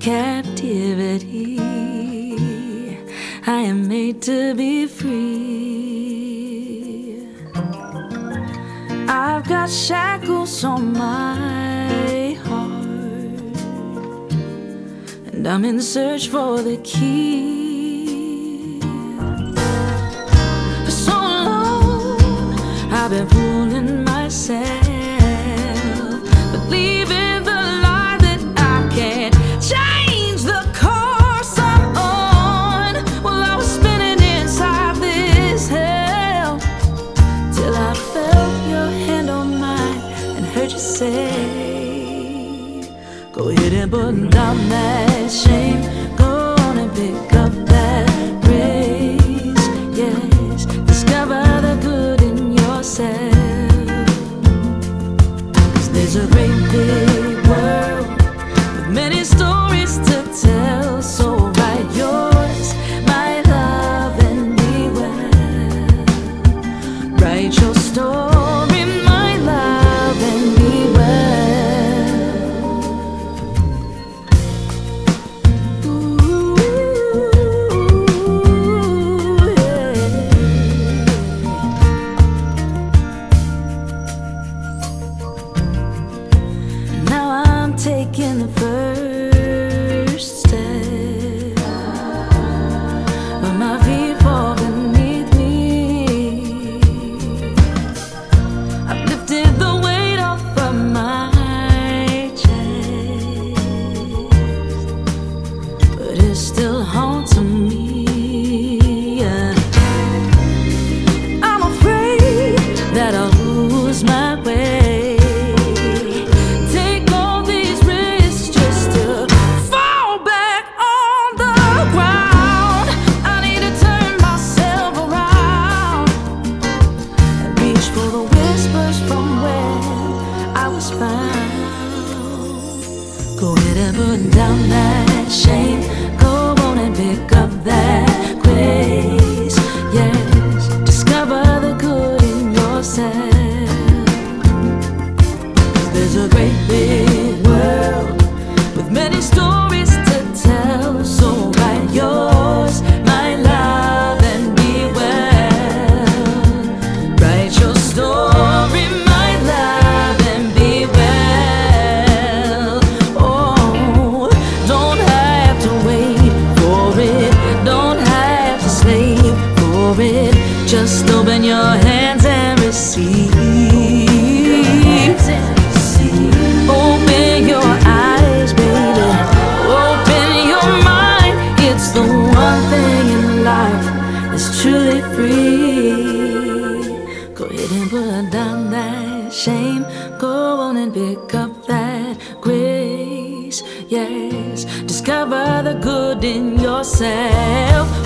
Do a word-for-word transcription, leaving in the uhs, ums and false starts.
captivity. I am made to be free. I've got shackles on my heart, and I'm in search for the key. For so long I've been fooling myself, believing the lie that I can't change the course I'm on. Well, I was spinning inside this hell till I felt your hand on mine and heard you say, go ahead and put down that shame, go on and pick up that grace. Yes, discover the good in yourself. 'Cause there's a great big world with many stories to tell, so write yours, my love, and be well. Write your story, my love, and be well. Ooh, yeah. Now I'm taking the first step, but my feet fall beneath me. I've lifted the weight off of my chest, but it still haunts me. Yeah. I'm afraid that I'll lose my way. Take all these risks just to fall back on the ground. I need to turn myself around and reach for the whispers from where I was found. Go ahead and put down that shame, go on and pick up that grace. Yes, discover the good in yourself. There's a great big world with many stories to tell, so write yours, my love, and be well. Write your story, my love, and be well. Oh, don't have to wait for it, don't have to slave for it. Just open your hands and receive. Open your eyes, baby, open your mind. It's the one thing in life that's truly free. Go ahead and put down that shame, go on and pick up that grace. Yes, discover the good in yourself.